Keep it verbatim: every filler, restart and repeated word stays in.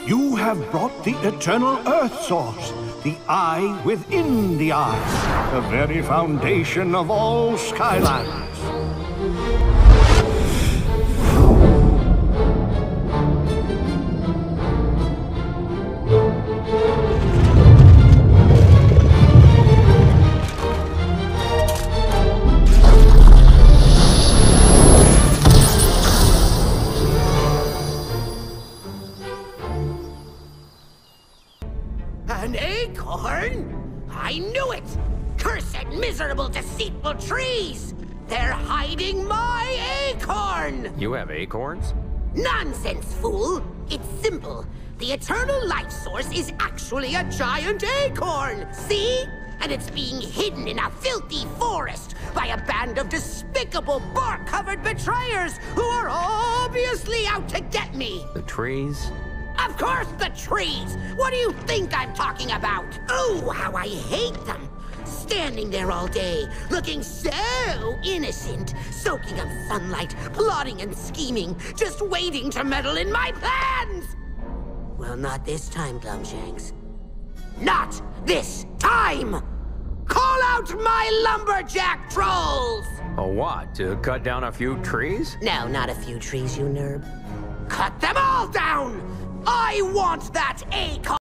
You have brought the eternal Earth Source, the eye within the eye, the very foundation of all Skylands. An acorn? I knew it! Cursed, miserable, deceitful trees! They're hiding my acorn! You have acorns? Nonsense, fool! It's simple. The eternal life source is actually a giant acorn! See? And it's being hidden in a filthy forest by a band of despicable bark-covered betrayers who are obviously out to get me! The trees? Of course the trees! What do you think I'm talking about? Oh, how I hate them! Standing there all day, looking so innocent, soaking up sunlight, plotting and scheming, just waiting to meddle in my plans! Well, not this time, Glumshanks. Not this time! Call out my lumberjack trolls! A what? To cut down a few trees? No, not a few trees, you nerd. Cut them all down! I want that acorn!